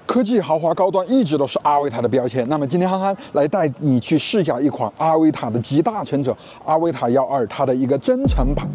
科技、豪华、高端一直都是阿维塔的标签。那么今天憨憨来带你去试驾一款阿维塔的集大成者——阿维塔12，它的一个增程版。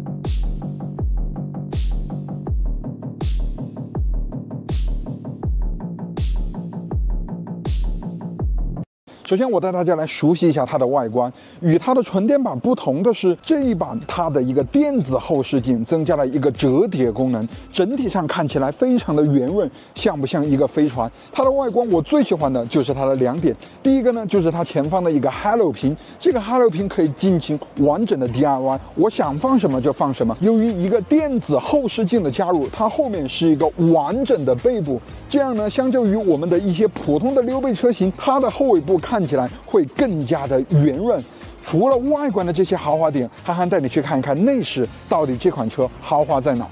首先，我带大家来熟悉一下它的外观。与它的纯电版不同的是，这一版它的一个电子后视镜增加了一个折叠功能，整体上看起来非常的圆润，像不像一个飞船？它的外观我最喜欢的就是它的2点。第一个呢，就是它前方的一个 Hello 屏，这个 Hello 屏可以进行完整的 DIY， 我想放什么就放什么。由于一个电子后视镜的加入，它后面是一个完整的背部，这样呢，相较于我们的一些普通的溜背车型，它的后尾部看起来会更加的圆润。除了外观的这些豪华点，憨憨带你去看一看内饰，到底这款车豪华在哪？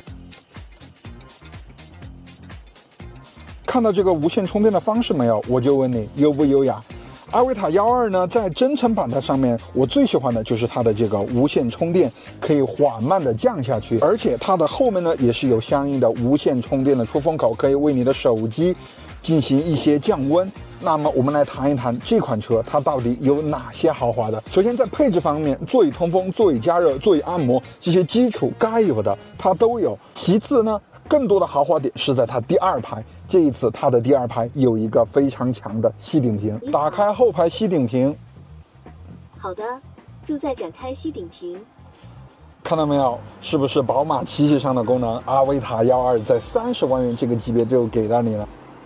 看到这个无线充电的方式没有？我就问你，优不优雅？阿维塔12呢，在增程版的上面，我最喜欢的就是它的这个无线充电，可以缓慢的降下去，而且它的后面呢也是有相应的无线充电的出风口，可以为你的手机进行一些降温。那么我们来谈一谈这款车它到底有哪些豪华的。首先在配置方面，座椅通风、座椅加热、座椅按摩这些基础该有的它都有。其次呢，更多的豪华点是在它第2排。这一次它的第2排有一个非常强的吸顶屏，打开后排吸顶屏。 好的，正在展开吸顶屏。 看到没有？是不是宝马7系上的功能？阿维塔12在30万元这个级别就给到你了。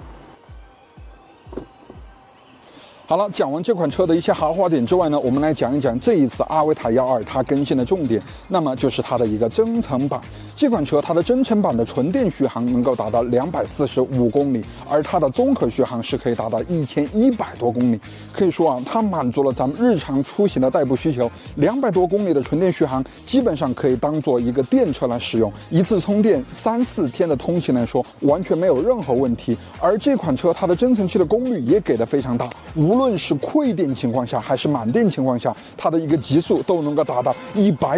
好了，讲完这款车的一些豪华点之外呢，我们来讲一讲这一次阿维塔12它更新的重点，那么就是它的一个增程版。这款车它的增程版的纯电续航能够达到245公里，而它的综合续航是可以达到1100多公里。可以说啊，它满足了咱们日常出行的代步需求。200多公里的纯电续航，基本上可以当做一个电车来使用，一次充电3、4天的通勤来说，完全没有任何问题。而这款车它的增程器的功率也给的非常大，无论是馈电情况下还是满电情况下，它的一个极速都能够达到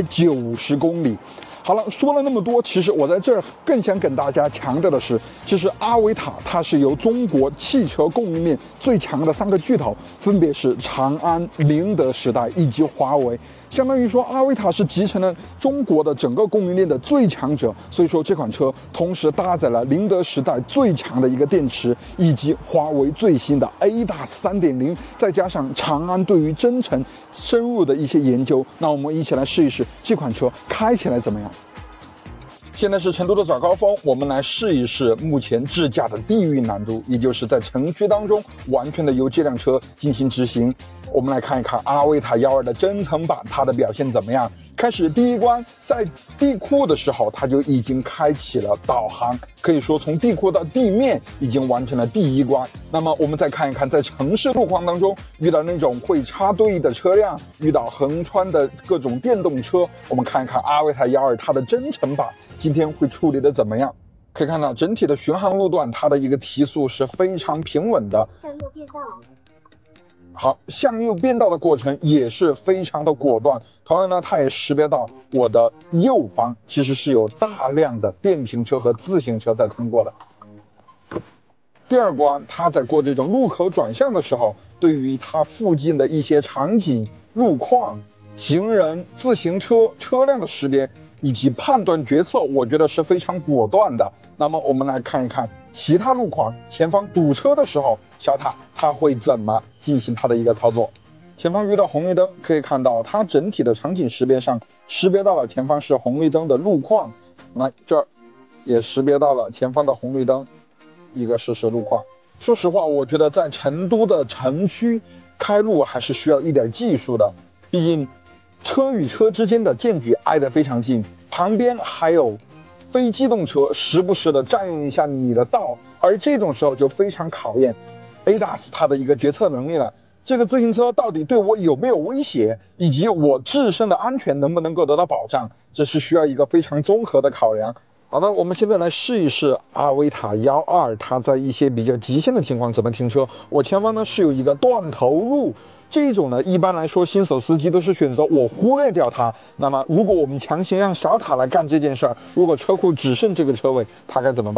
190公里。好了，说了那么多，其实我在这儿更想跟大家强调的是，其实阿维塔它是由中国汽车供应链最强的3个巨头，分别是长安、宁德时代以及华为。相当于说，阿维塔是集成了中国的整个供应链的最强者。所以说，这款车同时搭载了宁德时代最强的一个电池，以及华为最新的 ADAS 3.0，再加上长安对于增程深入的一些研究。那我们一起来试一试这款车开起来怎么样？现在是成都的早高峰，我们来试一试目前智驾的地域难度，也就是在城区当中完全的由这辆车进行执行。我们来看一看阿维塔12的增程版它的表现怎么样。开始第一关，在地库的时候它就已经开启了导航，可以说从地库到地面已经完成了第1关。那么我们再看一看，在城市路况当中遇到那种会插队的车辆，遇到横穿的各种电动车，我们看一看阿维塔12它的增程版今天会处理的怎么样。可以看到整体的巡航路段它的一个提速是非常平稳的。 向右变道。 好，向右变道的过程也是非常的果断。同样呢，它也识别到我的右方其实是有大量的电瓶车和自行车在通过的。第2关，它在过这种路口转向的时候，对于它附近的一些场景、路况、行人、自行车、车辆的识别以及判断决策，我觉得是非常果断的。那么我们来看一看其他路况，前方堵车的时候，小塔它会怎么进行它的一个操作。前方遇到红绿灯，可以看到它整体的场景识别上识别到了前方是红绿灯的路况，那这儿也识别到了前方的红绿灯，一个实时路况。说实话，我觉得在成都的城区开路还是需要一点技术的，毕竟车与车之间的间距挨得非常近，旁边还有非机动车时不时的占用一下你的道，而这种时候就非常考验 ADAS 它的一个决策能力了。这个自行车到底对我有没有威胁，以及我自身的安全能不能够得到保障，这是需要一个非常综合的考量。好的，我们现在来试一试阿维塔12它在一些比较极限的情况怎么停车。我前方呢是有一个断头路，这种呢一般来说新手司机都是选择我忽略掉它。那么如果我们强行让小塔来干这件事儿，如果车库只剩这个车位，他该怎么办？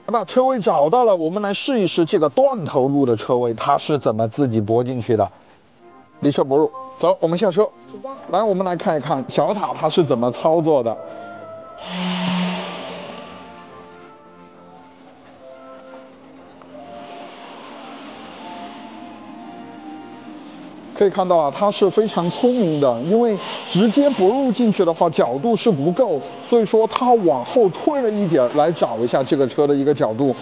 把车位找到了，我们来试一试这个断头路的车位，它是怎么自己拨进去的。离车不入，走，我们下车。来，我们来看一看小塔它是怎么操作的。可以看到啊，它是非常聪明的，因为直接拨入进去的话，角度是不够，所以说它往后退了一点来找一下这个车的一个角度。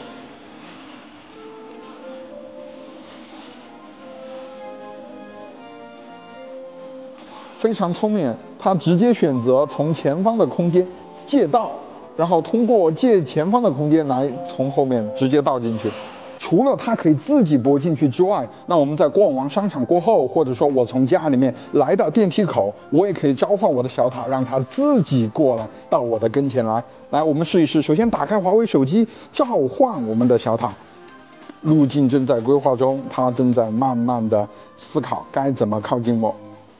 非常聪明，它直接选择从前方的空间借道，然后通过借前方的空间来从后面直接倒进去。除了它可以自己拨进去之外，那我们在逛完商场过后，或者说我从家里面来到电梯口，我也可以召唤我的小塔，让它自己过来到我的跟前来。来，我们试一试。首先打开华为手机，召唤我们的小塔。路径正在规划中，它正在慢慢的思考该怎么靠近我。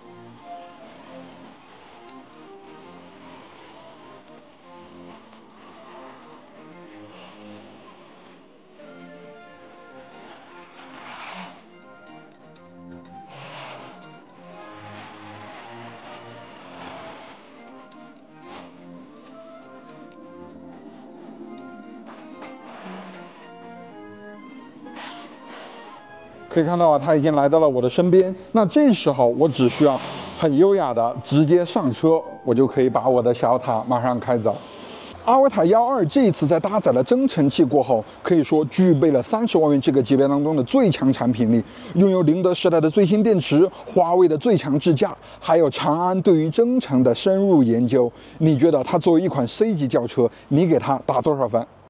可以看到啊，他已经来到了我的身边。那这时候我只需要很优雅的直接上车，我就可以把我的小塔马上开走。阿维塔12这一次在搭载了增程器过后，可以说具备了30万元这个级别当中的最强产品力，拥有宁德时代的最新电池、华为的最强智驾，还有长安对于增程的深入研究。你觉得它作为一款 C 级轿车，你给它打多少分？